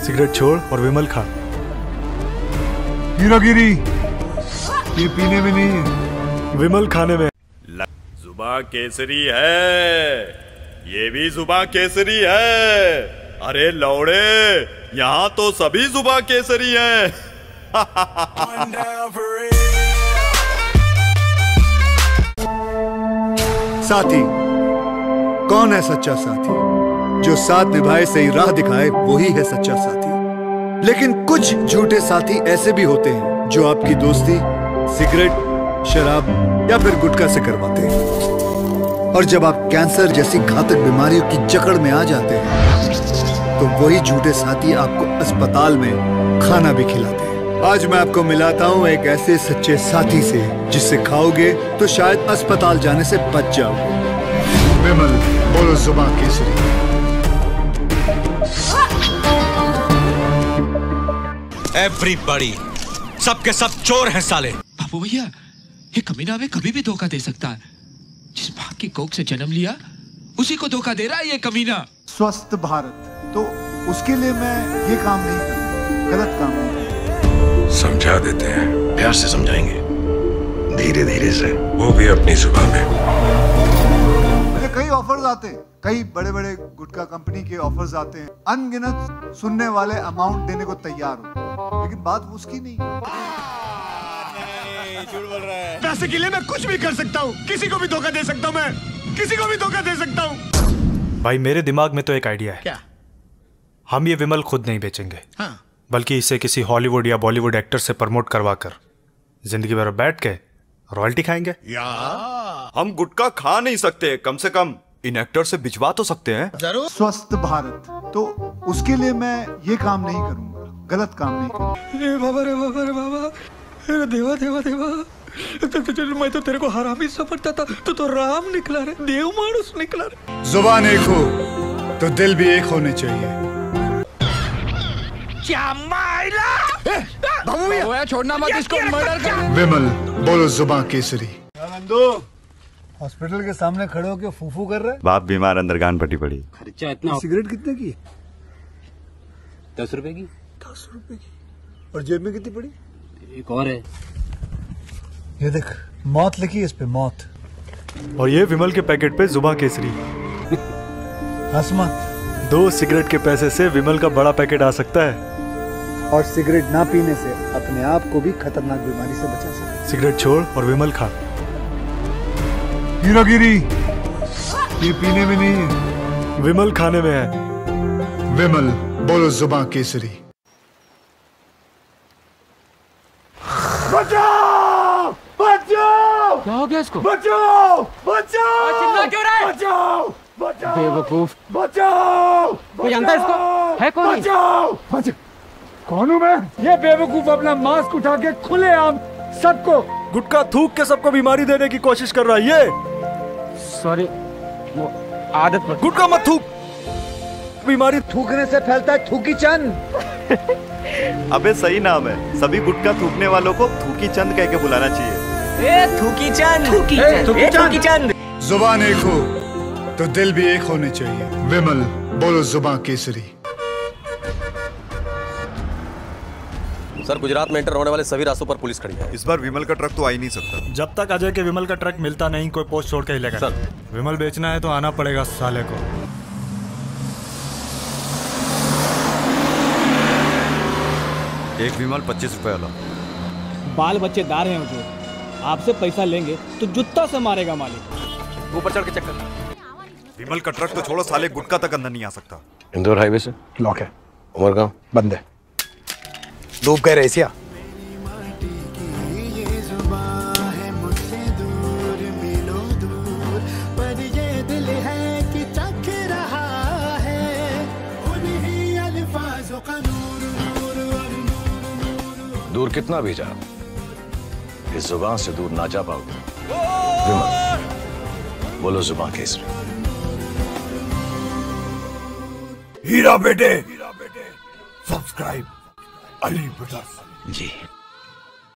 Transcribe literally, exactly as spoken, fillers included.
Cigarette छोड़ और विमल खा। हीरोगिरी ये पीने में नहीं है, विमल खाने में। जुबां केसरी है, ये भी जुबां केसरी है। अरे लौड़े, यहाँ तो सभी जुबां केसरी हैं। साथी कौन है सच्चा साथी? जो साथ निभाए सही राह दिखाए वही है सच्चा साथी। लेकिन कुछ झूठे साथी ऐसे भी होते हैं जो आपकी दोस्ती सिगरेट, शराब या फिर गुटखा से करवाते हैं। और जब आप कैंसर जैसी घातक बीमारियों की जकड़ में आ जाते हैं तो वही झूठे साथी आपको अस्पताल में खाना भी खिलाते हैं। आज मैं आपको मिलाता हूँ एक ऐसे सच्चे साथी से जिससे खाओगे तो शायद अस्पताल जाने से बच जाओगे। विमल, बोलो जुबां केसरी। एवरीबॉडी, सबके सब चोर हैं साले। बाबू भैया, ये कमीना हमें कभी भी धोखा दे सकता है। जिस माँ की कोख से जन्म लिया उसी को धोखा दे रहा है ये कमीना। स्वस्थ भारत, तो उसके लिए मैं ये काम नहीं करूँ, गलत काम नहीं करूँ। समझा देते हैं, प्यार से समझाएंगे, धीरे धीरे से, वो भी अपनी जुबान में। मुझे कई ऑफर्स आते हैं, कई बड़े बड़े गुटखा कंपनी के ऑफर्स आते हैं। अनगिनत सुनने वाले अमाउंट देने को तैयार हो, लेकिन बात उसकी नहीं। झूठ बोल रहा है। पैसे के लिए मैं कुछ भी कर सकता हूँ, किसी को भी धोखा दे सकता हूँ, मैं किसी को भी धोखा दे सकता हूँ। भाई मेरे दिमाग में तो एक आइडिया है। क्या? हम ये विमल खुद नहीं बेचेंगे, हाँ। बल्कि इसे किसी हॉलीवुड या बॉलीवुड एक्टर से प्रमोट करवा कर जिंदगी भर बैठ के रॉयल्टी खाएंगे। या हम गुटखा खा नहीं सकते, कम से कम इन एक्टर से भिजवा तो सकते हैं। जरूर। स्वस्थ भारत, तो उसके लिए मैं ये काम नहीं करूंगा, गलत काम नहीं करूंगा। रे बाबा रे बाबा रे बाबा, अरे देवा देवा देवा, तो, तो, तो, मैं तो तेरे को हरामी समझता था, तो तो राम निकला रे, देव मानुस निकला रे। जुबान एक हो तो दिल भी एक होने चाहिए। क्या माइला? बाबू भैया, छोड़ना मत इसको, मर्डर कर। विमल, बोलो जुबां केसरी। नंदू, हॉस्पिटल के सामने खड़े होकर फूफू कर रहे। बाप बीमार, अंदर गान पटी पड़ी। खर्चा इतना। सिगरेट कितने की? दस रुपए की। दस रुपए की। और जेब में कितनी पड़ी? एक और है, ये देख, मौत लिखी है इस पे, मौत। और ये विमल के पैकेट पे जुबां केसरी। हंस मत। दो सिगरेट के पैसे से विमल का बड़ा पैकेट आ सकता है। और सिगरेट ना पीने से अपने आप को भी खतरनाक बीमारी से बचा सकते। सिगरेट छोड़ और विमल खा। हीरोगिरी ये पीने में नहीं है, विमल खाने में है। विमल, बोलो जुबां केसरी। बचाओ! बचाओ! क्या हो गया इसको? बचाओ! बचाओ! चिल्ला क्यों रहा है? बचाओ! बचाओ! बेवकूफ। बचाओ! कोई जानता है इसको? है कौन? बचाओ! बचाओ! कौन हूँ मैं? ये बेवकूफ अपना मास्क उठा के खुलेआम सबको गुटखा थूक के सबको बीमारी देने की कोशिश कर रहा है ये। सॉरी, वो आदत पड़। गुटखा मत थूक, बीमारी थूकने से फैलता है थूकी चंद। अबे सही नाम है, सभी गुटखा थूकने वालों को थूकी चंद कह के बुलाना चाहिए। ए थूकी चंद, थूकी चंद, थूकी चंद, थूकी चंद। जुबान एक हो तो दिल भी एक होने चाहिए। विमल, बोलो जुबां केसरी। सर, गुजरात में एंटर होने वाले सभी रास्तों पर पुलिस खड़ी है। इस बार विमल का ट्रक तो आ ही नहीं सकता। जब तक अजय के विमल का ट्रक मिलता नहीं, कोई पोस्ट छोड़ के ही लेगा। सर, विमल बेचना है तो आना पड़ेगा साले को। एक विमल पच्चीस रुपए वाला। बाल बच्चेदार हैं मुझे, आपसे पैसा लेंगे तो जुत्ता से मारेगा मालिक। ऊपर चढ़ के चेक कर। विमल का ट्रक तो छोड़ो, साले गुटखा तक अंदर नहीं आ सकता। इंदौर हाईवे से लॉक है। उमरगांव बंद है। डूब गए रेसिया। दूर कितना भी जा, इस जुबान से दूर ना जा पाओगे। विमल, बोलो जुबां केसरी। हीरा बेटे, सब्सक्राइब अली ब्रदर्स। जी।